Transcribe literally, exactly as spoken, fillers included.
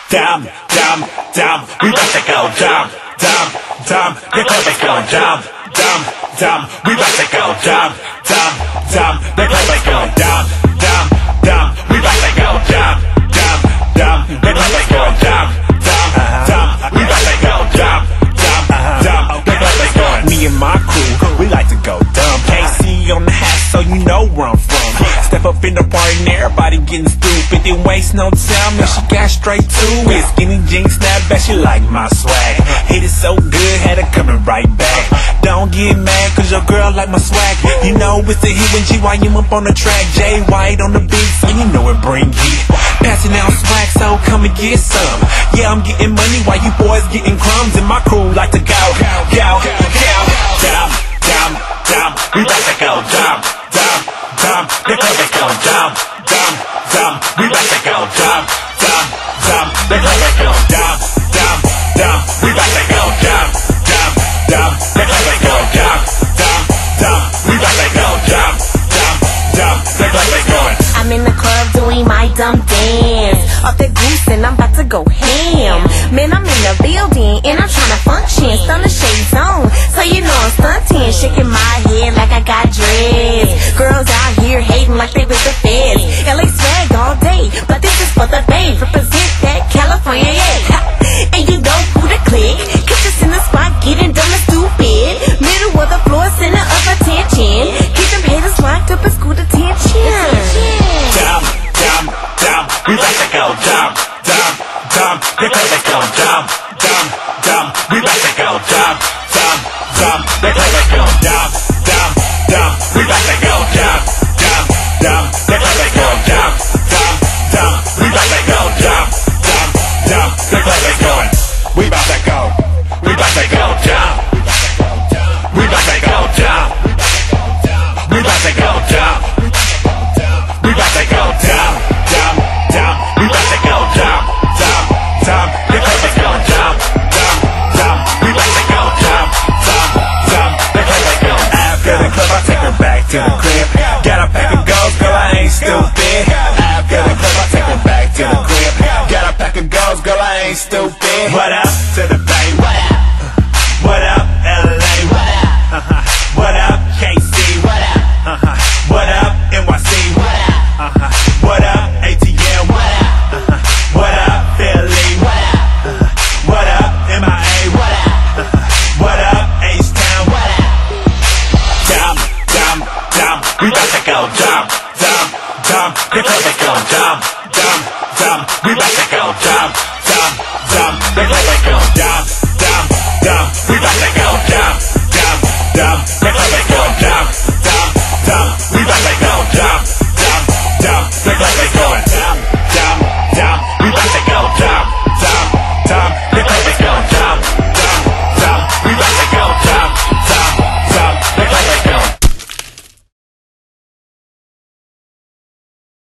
dumb, dumb, dumb. We about to go dumb, dumb, dumb. The club is going dumb, dumb, dumb. We about to go dumb, dumb, dumb. The club is going dumb, dumb, dumb. We about to go dumb, dumb, dumb. The club is going dumb, dumb, dumb. We about to go dumb, dumb, dumb. The club is going. Me and my crew, we like to go dumb. K C on the hat, so you know where I'm from. Step up in the party and everybody getting stupid. Didn't waste no time, and she got straight to it. Skinny jeans, snapback, she like my swag. Hit it so good, had her coming right back. Don't get mad, cause your girl like my swag. You know it's a hit when G Y M up on the track. Jay White on the beat, so you know it bring heat. Passing out swag, so come and get some. Yeah, I'm getting money while you boys getting crumbs. And my crew like to go, go, go, go. Dumb, dumb, dumb. We about to go dumb, dumb, dumb. The club is going dumb, dumb, dumb. We about to go dumb, dumb, dumb. The club is going dumb, dumb, dumb. We about to go dumb, dumb, dumb. The club is going dumb, dumb, dumb. We about to go dumb, dumb, dumb. The club is going. I'm in the club doing my dumb dance. Off the goose and I'm about to go ham. Man, I'm in the building and I'm trying to function. Stun the shades on, so you know I'm stunting. Shaking my head like I got dreads. Girls out here hating like they with the feds. L A swag all day, but this is for the babe. Represent that California, yeah. And you know who to click. Catch us in the spot, getting dumb and stupid. Middle of the floor, center of attention. Keep them haters locked up in school detention. Dumb, dumb, dumb. We about to go dumb, dumb, dumb. The club is going dumb, dumb, dumb. We about to go dumb, dumb, dumb. The club is going dumb, dumb, dumb. We about to go dumb, dumb, dumb. The club is going dumb, dumb, dumb. We about to go dumb, dumb, dumb. The club is going. We about to go. We about to go dumb. We about to go dumb. We about to go dumb. We about to go dumb, dumb, dumb. We about to go dumb, dumb, dumb. The club is going dumb, dumb, dumb. We about to go dumb, dumb, dumb. The club is going. After the club, I take her back to the crib. Got a pack of goals, girl, I ain't stupid. After the club, I take her back to the crib. Got a pack of goals, girl, I ain't stupid. What up to the bay? What up? What up, L A? What up? Uh-huh. What up, K C? What up? Uh-huh. What up, N Y C? What up? Uh-huh. What up, A T L? What up? Uh-huh. What up, Philly? What up? Uh-huh. What up, M I A? What up? Uh-huh. What up, H-Town? What up? Dumb, dumb, dumb. We about to go dumb, dumb, dumb. The club is going dumb, dumb, dumb. We about to go dumb.